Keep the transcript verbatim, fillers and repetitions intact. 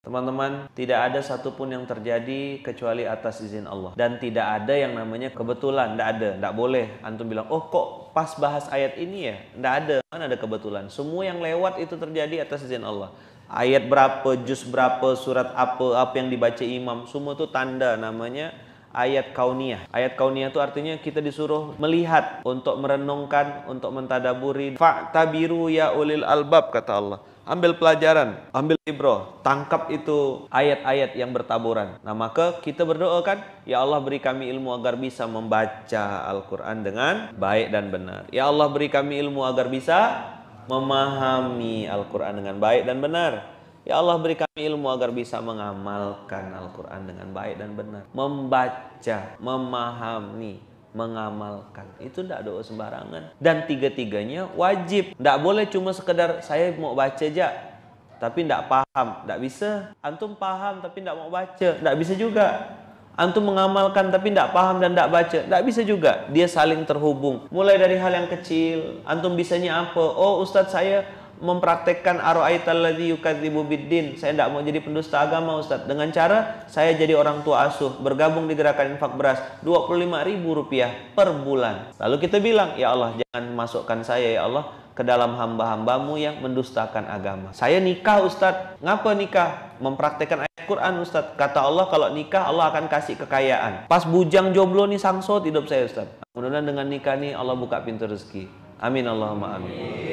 Teman-teman, tidak ada satupun yang terjadi kecuali atas izin Allah. Dan tidak ada yang namanya kebetulan, tidak ada, tidak boleh. Antum bilang, oh kok pas bahas ayat ini ya? Tidak ada, mana ada kebetulan. Semua yang lewat itu terjadi atas izin Allah. Ayat berapa, juz berapa, surat apa, apa yang dibaca imam, semua itu tanda namanya ayat kauniyah. Ayat kauniyah itu artinya kita disuruh melihat, untuk merenungkan, untuk mentadaburi. Fa'tabiru ya ulil albab, kata Allah. Ambil pelajaran, ambil ibrah, tangkap itu ayat-ayat yang bertaburan. Nah maka kita berdoa kan, ya Allah beri kami ilmu agar bisa membaca Al-Quran dengan baik dan benar. Ya Allah beri kami ilmu agar bisa memahami Al-Quran dengan baik dan benar. Ya Allah beri kami ilmu agar bisa mengamalkan Al-Quran dengan baik dan benar. Membaca, memahami, mengamalkan, itu tidak doa sembarangan. Dan tiga-tiganya wajib. Tidak boleh cuma sekedar saya mau baca aja tapi tidak paham, tidak bisa. Antum paham tapi tidak mau baca, tidak bisa juga. Antum mengamalkan tapi tidak paham dan tidak baca, tidak bisa juga. Dia saling terhubung. Mulai dari hal yang kecil, antum bisanya apa? Oh Ustadz, saya mempraktekkan ara'aital ladzi yukadzibu biddin. Saya tidak mau jadi pendusta agama Ustadz. Dengan cara saya jadi orang tua asuh, bergabung di gerakan infak beras dua puluh lima ribu rupiah per bulan. Lalu kita bilang, ya Allah jangan masukkan saya ya Allah ke dalam hamba-hambamu yang mendustakan agama. Saya nikah Ustadz. Ngapa nikah? Mempraktekkan ayat Quran Ustadz. Kata Allah kalau nikah Allah akan kasih kekayaan. Pas bujang jomblo nih sangsot hidup saya Ustadz. Mudah-mudahan dengan nikah nih Allah buka pintu rezeki. Amin Allahumma amin.